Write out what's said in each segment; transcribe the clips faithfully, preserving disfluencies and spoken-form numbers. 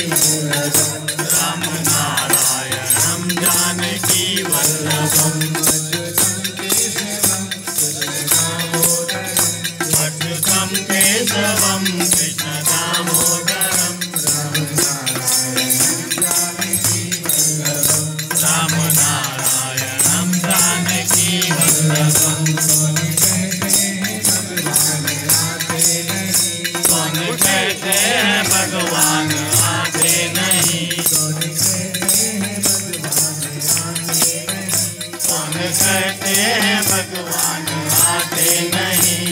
राम नारायणं जानकी वल्लभम् अच्युतं केशवं कृष्ण दामोदरं राम नारायणं जानकी वल्लभम् कौन कहते हैं भगवान आते नहीं कौन कहते हैं भगवान आते नहीं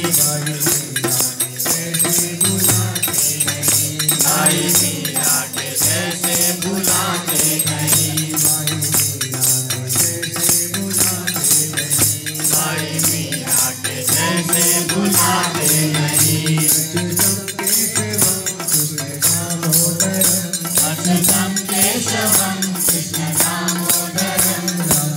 भाई मीरा के जैसे बुलाते नहीं भाई मीरा के जैसे बुलाते नहीं अच्युतं केशवं कृष्ण दामोदरं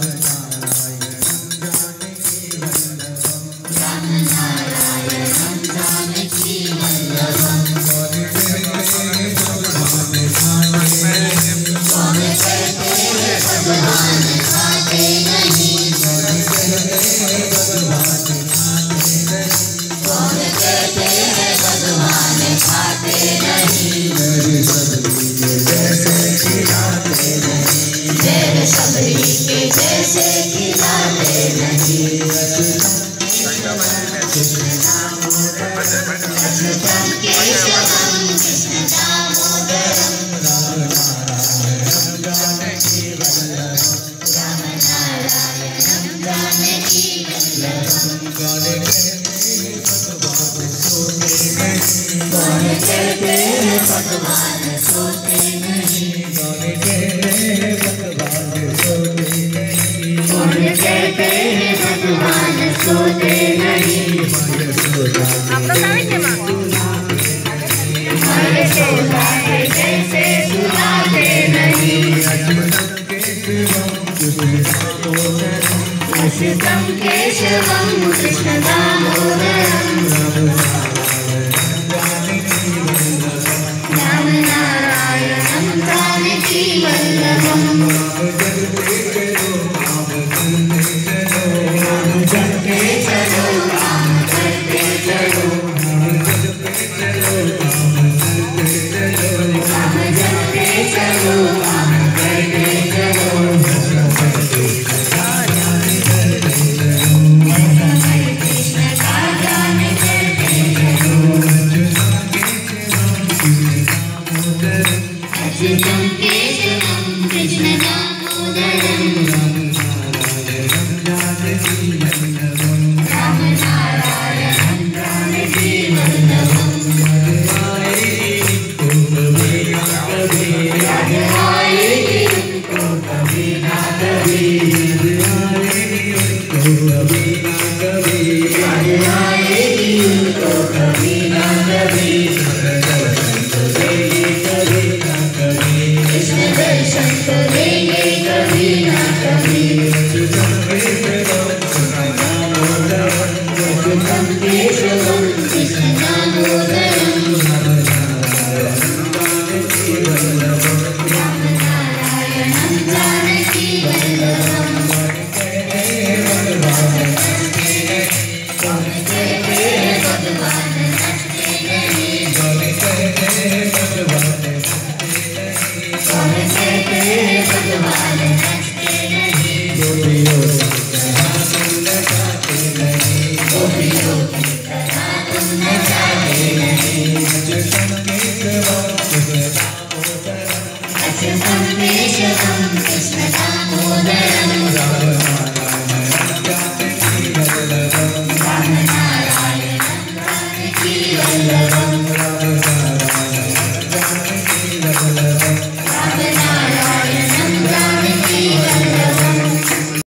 राम नारायणं जानकी वल्लभम् कौन कहते हैं भगवान आते नहीं कौन कहते हैं भगवान आते नहीं जय सबरी के जैसे खिलाते नहीं अच्युतं केशवं कृष्ण दामोदरं राम नारायणं जानकी वल्लभम् कौन कहते हैं भगवान सोते नहीं कौन कहते हैं भगवान सोते नहीं हमारे सोता है जैसे सुलाते नहीं अच्युतं केशवं कृष्ण दामोदरं राम नारायणं जानकी वल्लभम् जपते चलो काम करते चलो काम जपते चलो काम करते चलो कृष्ण का गान करते चलो अच्युतं केशवं कृष्ण दामोदरं राम नारायणं जानकी वल्लभम् याद आएगी उनको कभी ना कभी याद आएगी उनको कभी ना कभी कृष्ण दर्शन तो देंगे कभी ना कभी अच्युतं केशवं कृष्ण दामोदरं राम